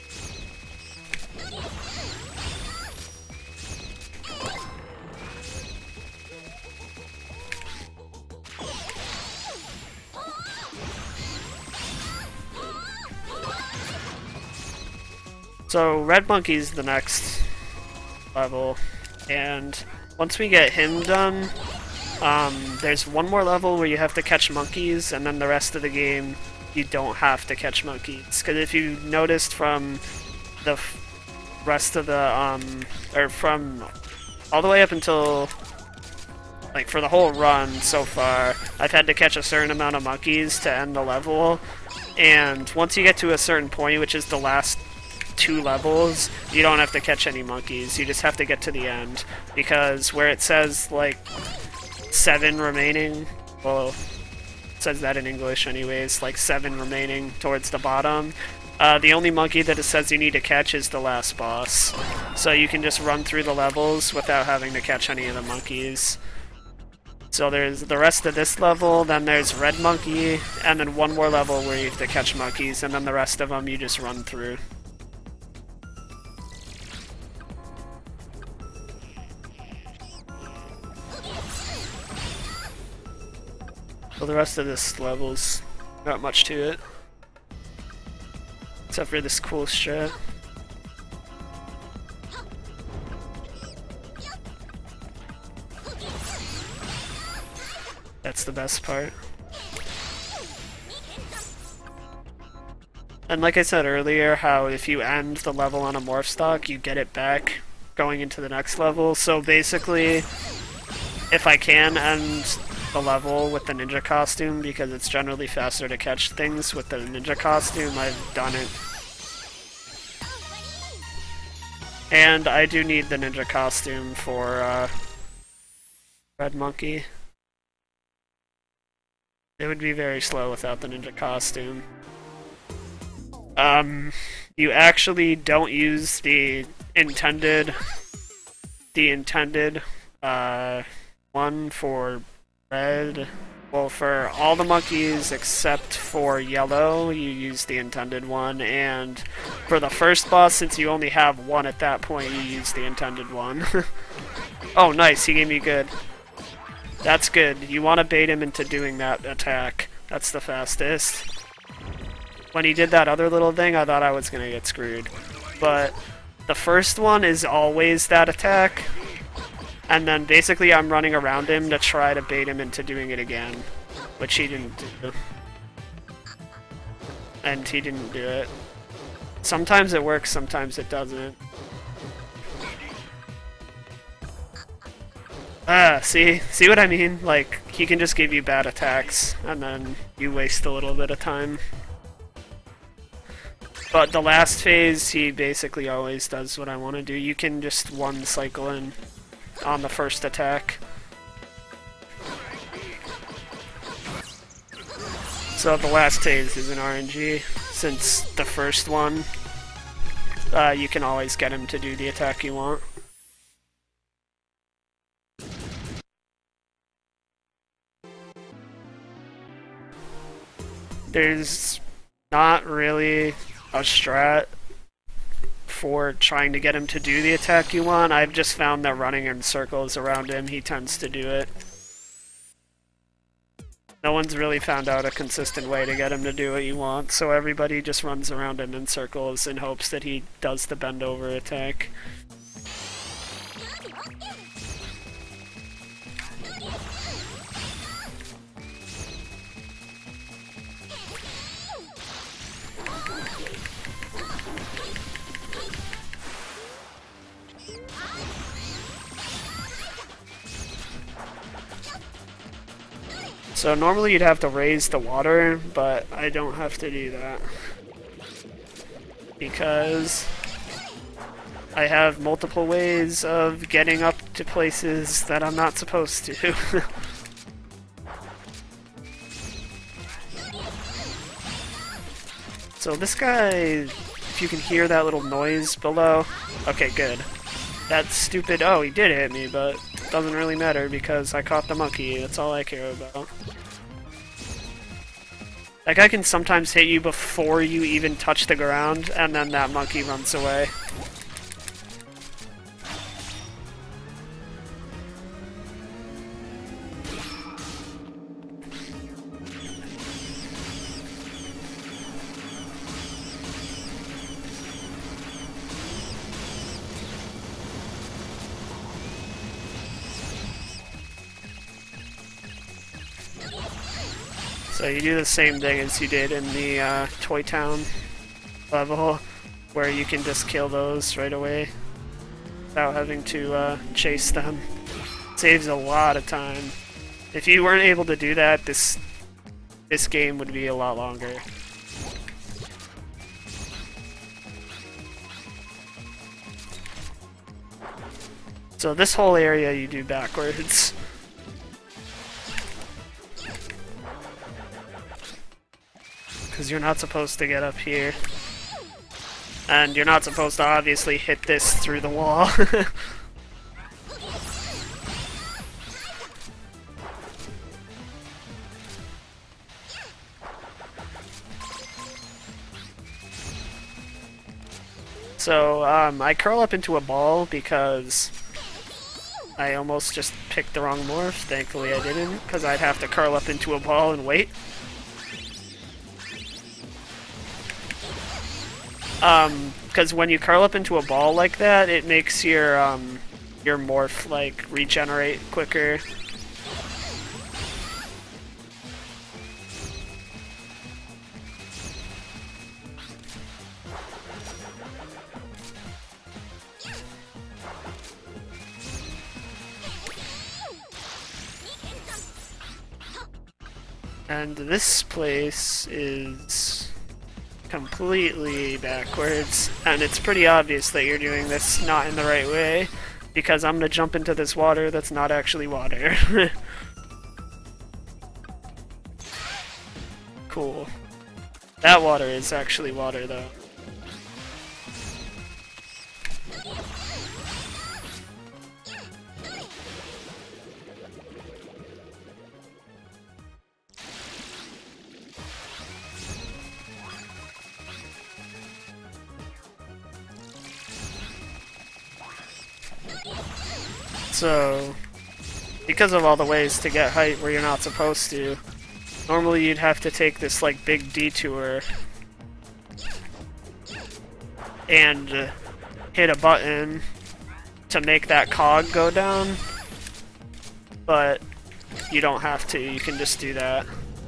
A: So Red Monkey's the next level, and once we get him done, there's one more level where you have to catch monkeys, and then the rest of the game you don't have to catch monkeys. Because if you noticed from the rest of the, or from all the way up until, like for the whole run so far, I've had to catch a certain amount of monkeys to end the level, and once you get to a certain point, which is the last 2 levels, you don't have to catch any monkeys, you just have to get to the end, because where it says like 7 remaining, well, it says that in English anyways, like 7 remaining towards the bottom, the only monkey that it says you need to catch is the last boss. So you can just run through the levels without having to catch any of the monkeys. So there's the rest of this level, then there's Red Monkey, and then one more level where you have to catch monkeys, and then the rest of them you just run through. Well, the rest of this level's not much to it, except for this cool strat. That's the best part. And like I said earlier, how if you end the level on a morph stock, you get it back going into the next level. So basically, if I can end the level with the ninja costume, because it's generally faster to catch things with the ninja costume, I've done it. And I do need the ninja costume for Red Monkey. It would be very slow without the ninja costume. You actually don't use the intended one for red. Well, for all the monkeys except for yellow, you use the intended one, and for the first boss, since you only have one at that point, you use the intended one. Oh, nice, he gave me good. That's good. You want to bait him into doing that attack. That's the fastest. When he did that other little thing, I thought I was going to get screwed. But the first one is always that attack. And then basically I'm running around him to try to bait him into doing it again. Which he didn't do. And he didn't do it. Sometimes it works, sometimes it doesn't. See what I mean? Like, he can just give you bad attacks, and then you waste a little bit of time. But the last phase, he basically always does what I want to do. You can just one cycle in on the first attack. So the last phase is an RNG. Since the first one, you can always get him to do the attack you want. There's not really a strat for trying to get him to do the attack you want. I've just found that running in circles around him, he tends to do it. No one's really found out a consistent way to get him to do what you want, so everybody just runs around him in circles in hopes that he does the bend over attack. So normally you'd have to raise the water, but I don't have to do that. Because I have multiple ways of getting up to places that I'm not supposed to. So this guy, if you can hear that little noise below, okay, good. That's stupid, oh, he did hit me, but doesn't really matter because I caught the monkey, that's all I care about. That guy can sometimes hit you before you even touch the ground, and then that monkey runs away. So you do the same thing as you did in the Toy Town level, where you can just kill those right away without having to chase them. Saves a lot of time. If you weren't able to do that, this game would be a lot longer. So this whole area you do backwards. Because you're not supposed to get up here. And you're not supposed to obviously hit this through the wall. So, I curl up into a ball because I almost just picked the wrong morph. Thankfully I didn't, because I'd have to curl up into a ball and wait. Because when you curl up into a ball like that, it makes your morph, like, regenerate quicker. And this place is completely backwards, and it's pretty obvious that you're doing this not in the right way, because I'm gonna jump into this water that's not actually water. Cool. That water is actually water, though. So, because of all the ways to get height where you're not supposed to, normally you'd have to take this like big detour and hit a button to make that cog go down, but you don't have to, you can just do that.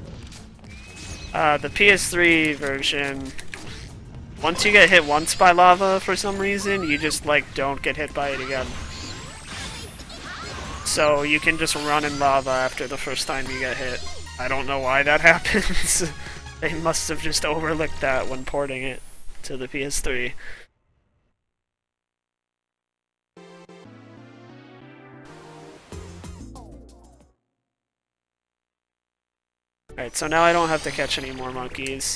A: The PS3 version, once you get hit once by lava for some reason, you just like don't get hit by it again. So you can just run in lava after the first time you get hit. I don't know why that happens. They must have just overlooked that when porting it to the PS3. Alright, so now I don't have to catch any more monkeys.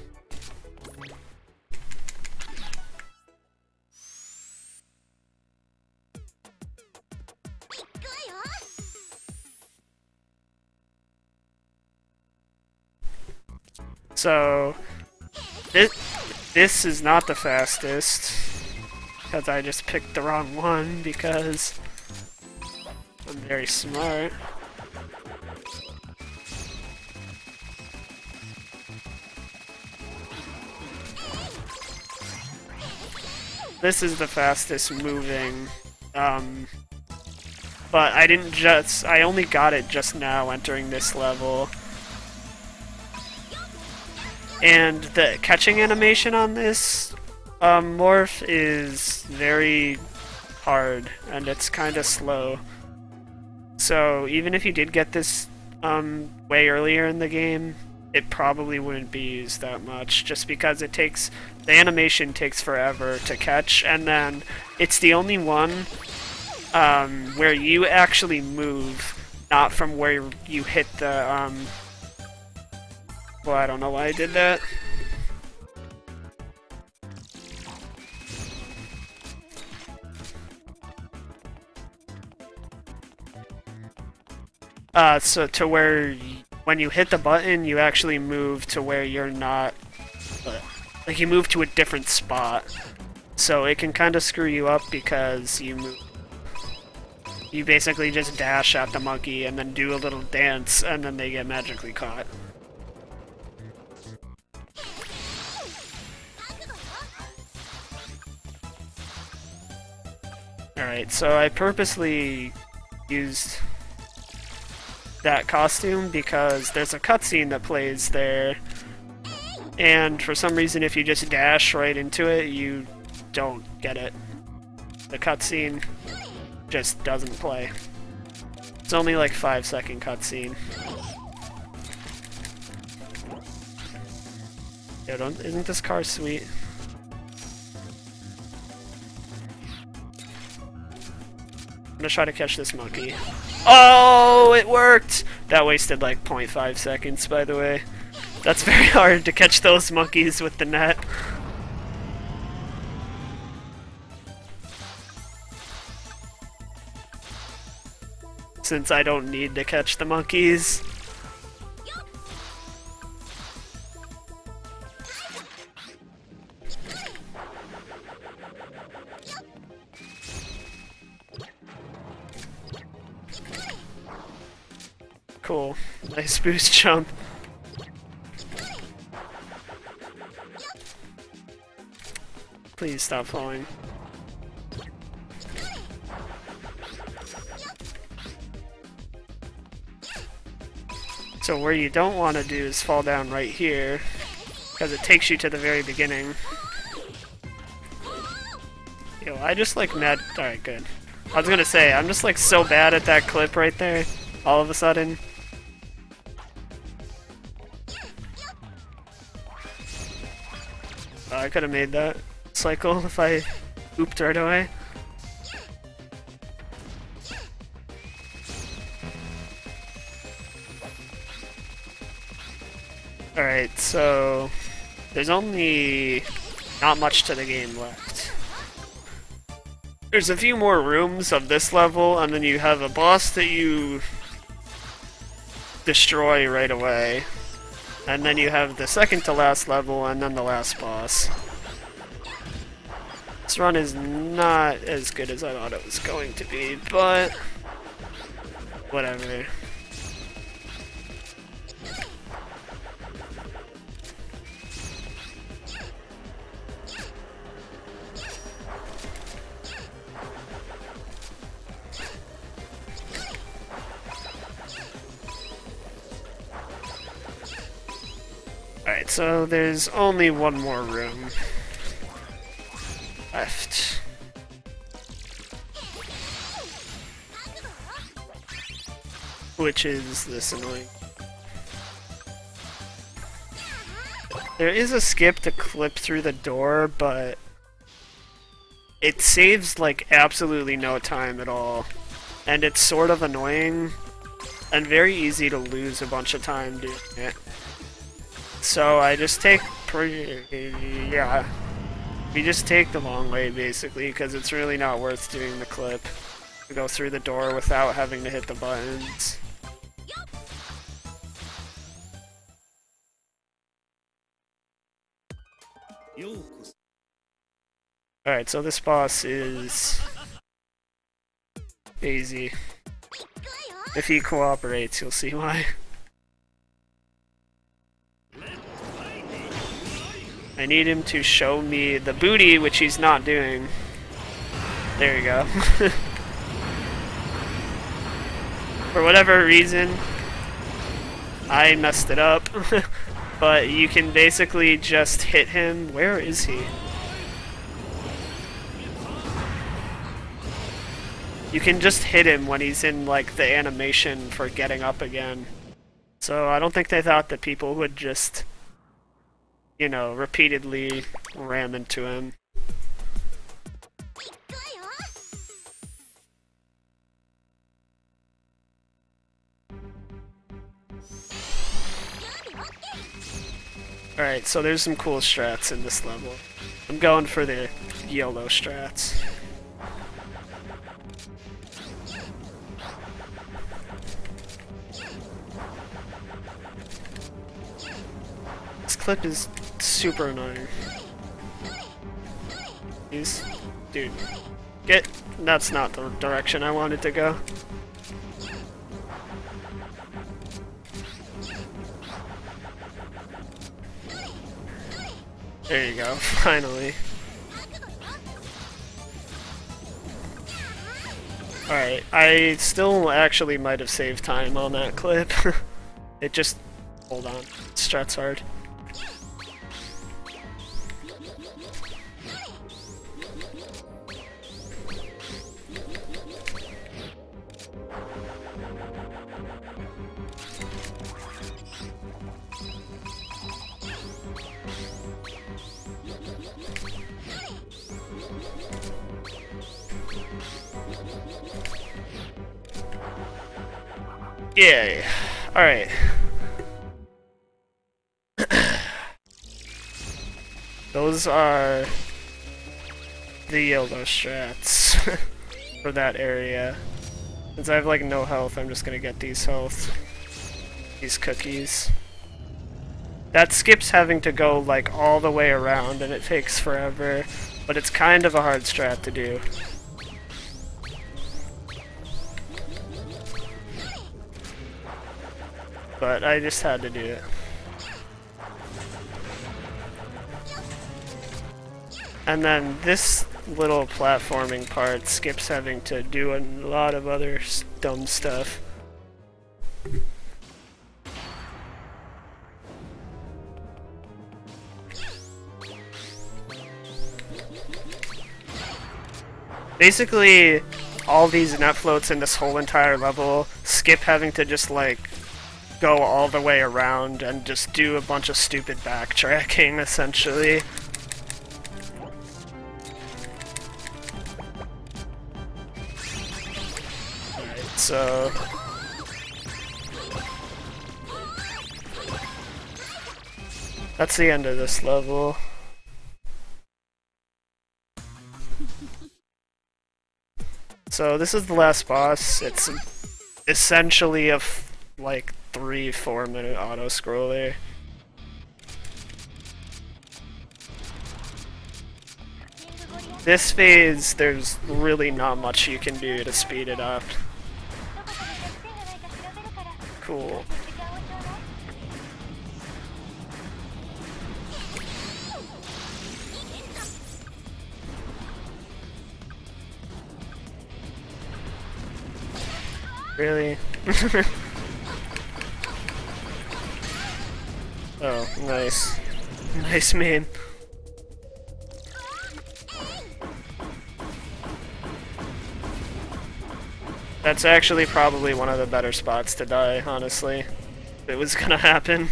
A: So, this is not the fastest, because I just picked the wrong one, because I'm very smart. This is the fastest moving, but I only got it just now entering this level. And the catching animation on this morph is very hard, and it's kind of slow. So even if you did get this way earlier in the game, it probably wouldn't be used that much, just because the animation takes forever to catch, and then it's the only one where you actually move, not from where you hit the well, I don't know why I did that. So to where when you hit the button, you actually move to where you're not, like you move to a different spot. So it can kind of screw you up because you basically just dash at the monkey and then do a little dance, and then they get magically caught. Alright, so I purposely used that costume because there's a cutscene that plays there, and for some reason if you just dash right into it, you don't get it. The cutscene just doesn't play. It's only like 5-second cutscene. Yeah, isn't this car sweet? I'm gonna try to catch this monkey. Oh, it worked! That wasted like 0.5 seconds, by the way. That's very hard to catch those monkeys with the net. Since I don't need to catch the monkeys. Cool. Nice boost jump. Please stop falling. So where you don't want to do is fall down right here, because it takes you to the very beginning. Yo, I just like mad. Alright, good. I was gonna say, I'm just like so bad at that clip right there, all of a sudden. I could have made that cycle if I ooped right away. Alright, so there's only not much to the game left. There's a few more rooms of this level, and then you have a boss that you destroy right away. And then you have the second to last level, and then the last boss. This run is not as good as I thought it was going to be, but whatever. Alright, so there's only one more room left. Which is this annoying. There is a skip to clip through the door, but it saves like absolutely no time at all. And it's sort of annoying and very easy to lose a bunch of time doing it. So I just take we just take the long way basically, because it's really not worth doing the clip to go through the door without having to hit the buttons. Alright, so this boss is easy. If he cooperates, you'll see why. I need him to show me the booty, which he's not doing. There you go. For whatever reason, I messed it up. But you can basically just hit him. Where is he? You can just hit him when he's in like the animation for getting up again. So I don't think they thought that people would just, you know, repeatedly ram into him. Alright, so there's some cool strats in this level. I'm going for the YOLO strats. This clip is super annoying. Dude, get... That's not the direction I wanted to go. There you go, finally. Alright, I still actually might have saved time on that clip. It just... Hold on, strats hard. Yay. Alright. Those are the YOLO strats for that area. Since I have like no health, I'm just gonna get these health. These cookies. That skips having to go like all the way around and it takes forever, but it's kind of a hard strat to do. But I just had to do it. And then this little platforming part skips having to do a lot of other dumb stuff. Basically, all these net floats in this whole entire level skip having to just like go all the way around and just do a bunch of stupid backtracking, essentially. So that's the end of this level. So this is the last boss. It's essentially a like 3-4 minute auto scroller. This phase, there's really not much you can do to speed it up. Cool. Really? Oh, nice. Nice meme. That's actually probably one of the better spots to die, honestly. If it was gonna happen.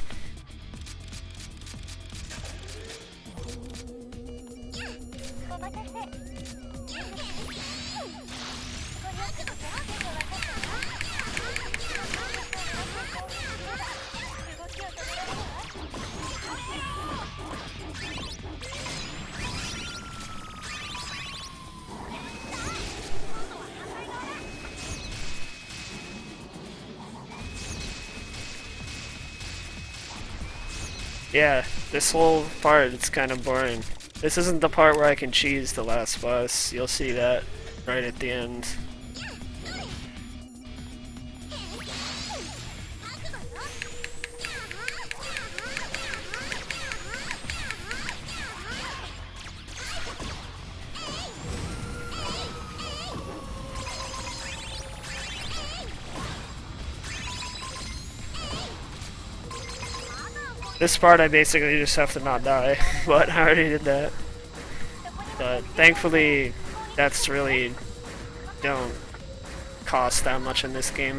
A: Yeah, this whole part is kind of boring. This isn't the part where I can cheese the last boss. You'll see that right at the end. This part I basically just have to not die, but I already did that. But thankfully, that's really don't cost that much in this game.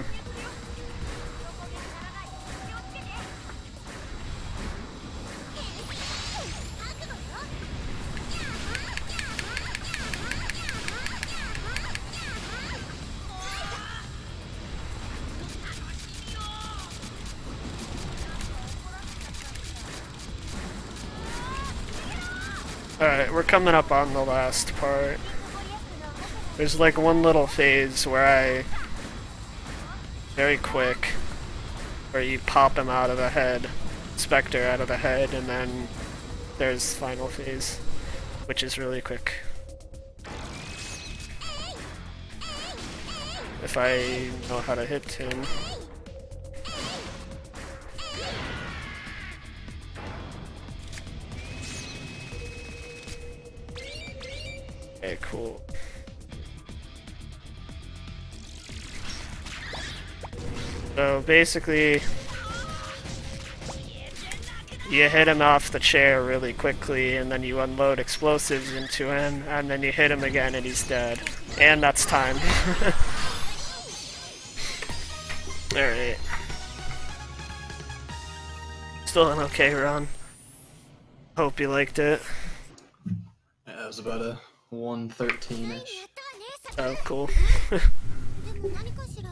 A: Alright, we're coming up on the last part. There's like one little phase where very quick, where you pop him out of the head, Spectre out of the head, and then there's final phase, which is really quick. If I know how to hit him. Okay, cool. So basically, you hit him off the chair really quickly, and then you unload explosives into him, and then you hit him again and he's dead. And that's time. Alright. Still an okay run. Hope you liked it.
B: Yeah, it was about a 113-ish.
A: Oh, cool.